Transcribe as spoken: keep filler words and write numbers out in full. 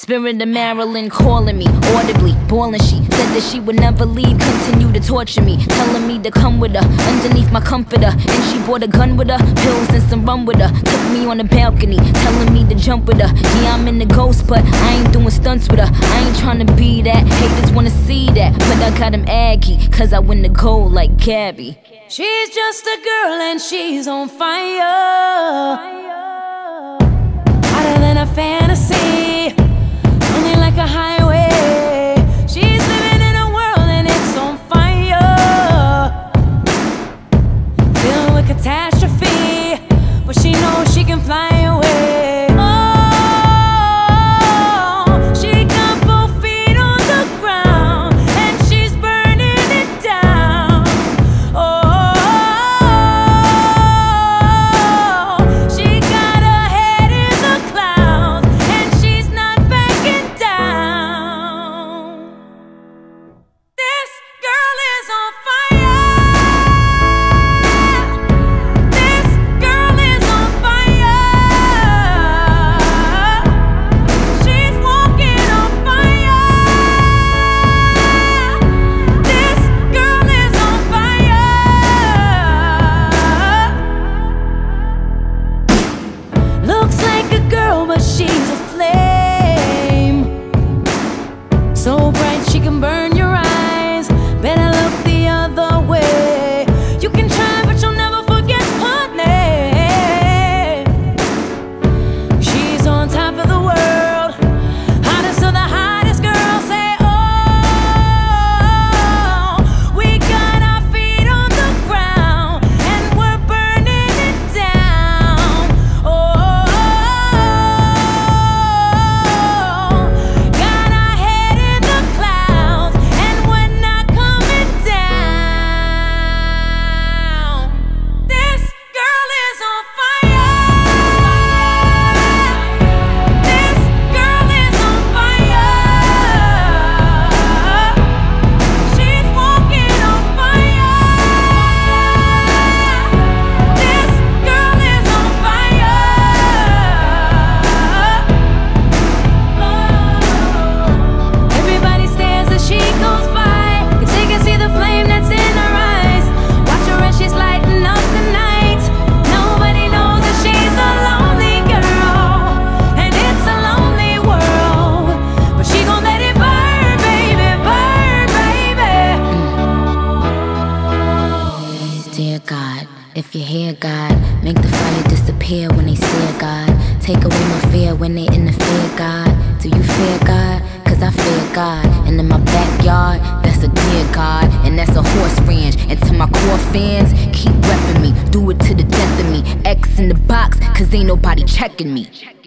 Spirit of Maryland calling me, audibly, bawling. She said that she would never leave, continue to torture me, telling me to come with her, underneath my comforter. And she brought a gun with her, pills and some rum with her. Took me on the balcony, telling me to jump with her. Yeah, I'm in the ghost, but I ain't doing stunts with her. I ain't trying to be that, haters wanna see that, but I got him aggy, cause I win the gold like Gabby. She's just a girl and she's on fire, hotter than a fantasy, only like a highway. She's living in a world and it's on fire, filled with catastrophe, but she knows she can fly away. But she's a flame, so bright she can burn your eyes. Better look the other way. You can try, but you'll never forget her name. She's on top of the world, hottest of the hottest girls. Say, oh, we got our feet on the ground and we're burning it down. Oh, if you hear God, make the fire disappear when they stare, God. Take away my fear when they interfere, God. Do you fear God? Cause I fear God. And in my backyard, that's a deer, God. And that's a horse ranch. And to my core fans, keep repping me, do it to the death of me. X in the box, cause ain't nobody checking me.